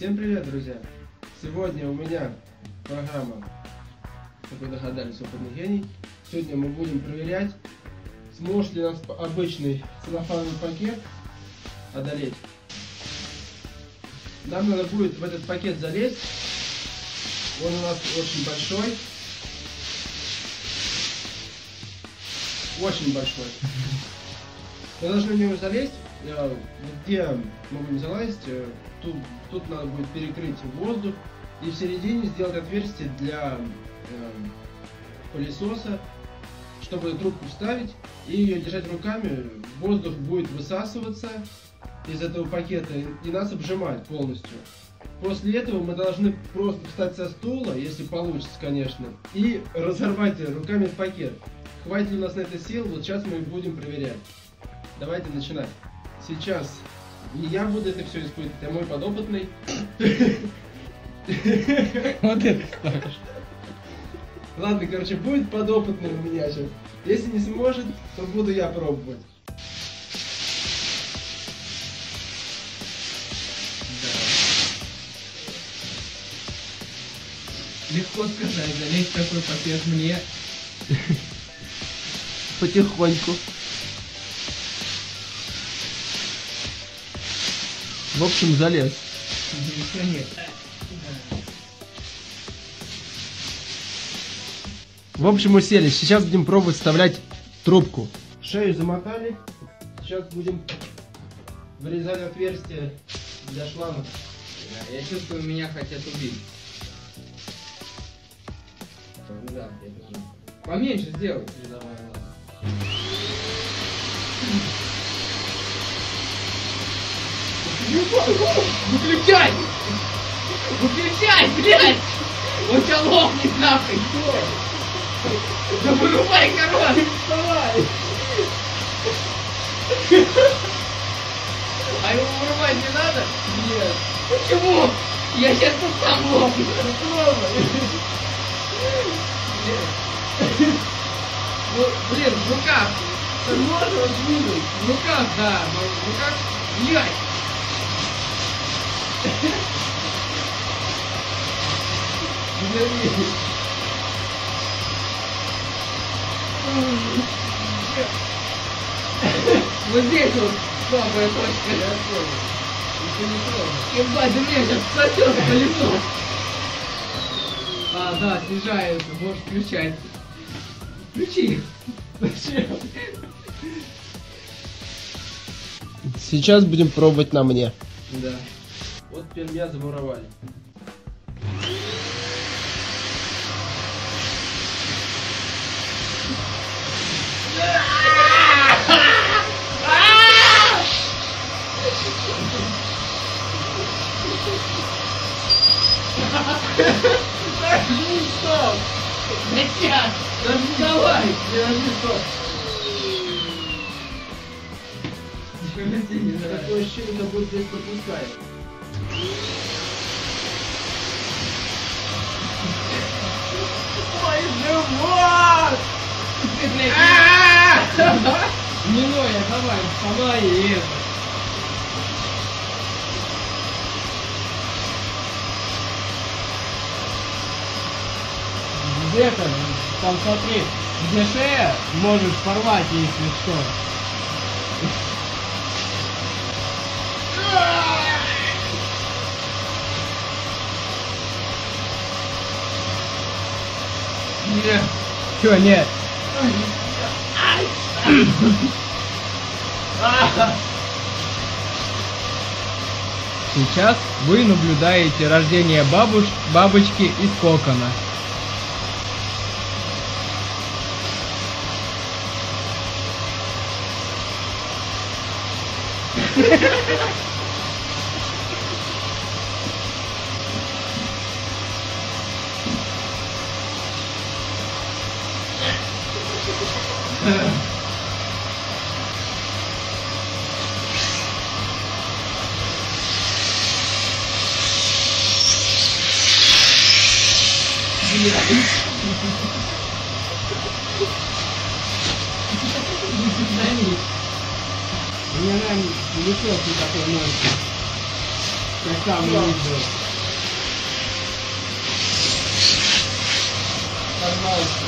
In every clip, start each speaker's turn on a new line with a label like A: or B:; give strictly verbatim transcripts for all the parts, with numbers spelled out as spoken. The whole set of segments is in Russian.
A: Всем привет, друзья! Сегодня у меня программа, как вы догадались, опытный гений. Сегодня мы будем проверять, сможет ли нас обычный целлофановый пакет одолеть. Нам надо будет в этот пакет залезть. Он у нас очень большой. Очень большой. Мы должны в него залезть. Где мы будем залазить, тут, тут надо будет перекрыть воздух и в середине сделать отверстие для э, пылесоса, чтобы трубку вставить и ее держать руками. Воздух будет высасываться из этого пакета и нас обжимать полностью. После этого мы должны просто встать со стула, если получится, конечно, и разорвать руками пакет. Хватит ли у нас на это сил? Вот сейчас мы будем проверять. Давайте начинать. Сейчас не я буду это все испытывать, а мой подопытный.
B: Вот это скажешь.
A: Ладно, короче, будет подопытный у меня сейчас. Если не сможет, то буду я пробовать.
B: Легко сказать, залезть в такой пакет мне.
A: Потихоньку. В общем, залез.
B: Еще нет.
A: В общем, уселись. Сейчас будем пробовать вставлять трубку. Шею замотали. Сейчас будем вырезать отверстие для шланга.
B: Да, я чувствую, меня хотят убить. Да, я тоже. Поменьше сделай. Давай, ладно. Выключай! Выключай, блядь! Он тебя лопнет нахуй! Да вырубай, короче! Давай! А его вырубать не надо? Нет. Почему? Я сейчас тут сам лопну. Ну, блин, в руках. Можно двинуть? В руках, да. В руках. Блядь! Вот здесь вот слабая точка. Я понял. Ебать, у меня сейчас сосет колесо. А, да, снижается, можешь включать. Включи. Зачем?
A: Сейчас будем пробовать на мне.
B: Да.
A: Вот теперь меня замуровали.
B: Стоп! Сейчас! Давай!
A: Такое ощущение, как будто здесь пропускает.
B: Ой, живот! Не ноя, давай, вставай и это. Где-то, там смотри, где шея, можешь порвать, если что. Нет. Чё, нет? Сейчас вы наблюдаете рождение бабуш... бабочки из кокона. У меня, наверное, лицо такой мощный. Как там не видел. Пожалуйста.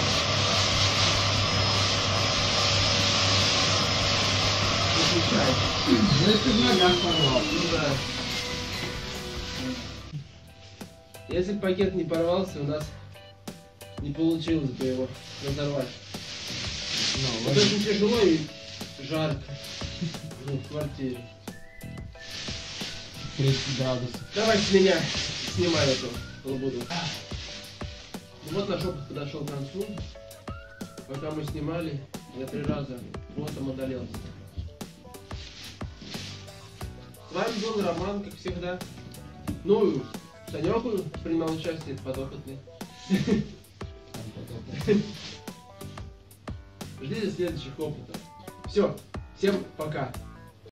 A: Отвечай.
B: Ну если в ногах порвал.
A: Ну да. Если пакет не порвался, у нас не получилось бы его разорвать.
B: Ну,
A: Это очень тяжело и жарко. Ну, в квартире.
B: тридцать градусов.
A: Давай с меня снимай эту лабуду. Ну вот наш опыт подошел к концу. Пока мы снимали, я три раза ботом одолелся. С вами был Роман, как всегда. Ну, Санёку принимал участие, подопытный. Ждите следующих опытов. Все, всем пока.